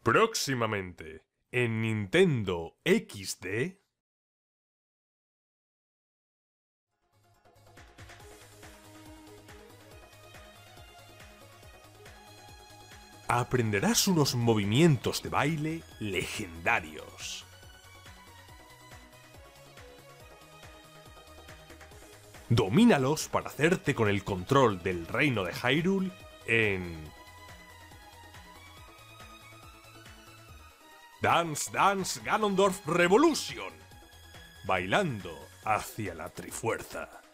Próximamente, en Nintendo XD... aprenderás unos movimientos de baile legendarios. Domínalos para hacerte con el control del reino de Hyrule en... Dance Dance Ganondorf Revolution, bailando hacia la Trifuerza.